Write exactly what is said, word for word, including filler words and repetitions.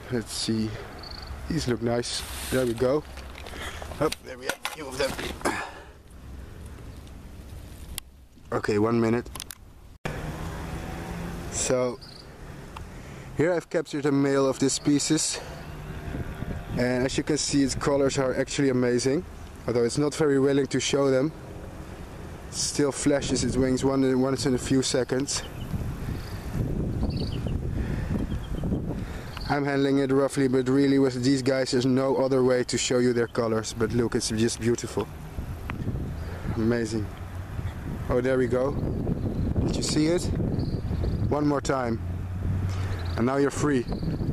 Let's see. These look nice. There we go. Oh, there we have a few of them. Okay, one minute. So here I've captured a male of this species, and as you can see, its colors are actually amazing. Although it's not very willing to show them, it still flashes its wings one, once in a few seconds. I'm handling it roughly, but really with these guys there's no other way to show you their colors. But look, it's just beautiful. Amazing. Oh, there we go. Did you see it? One more time. And now you're free.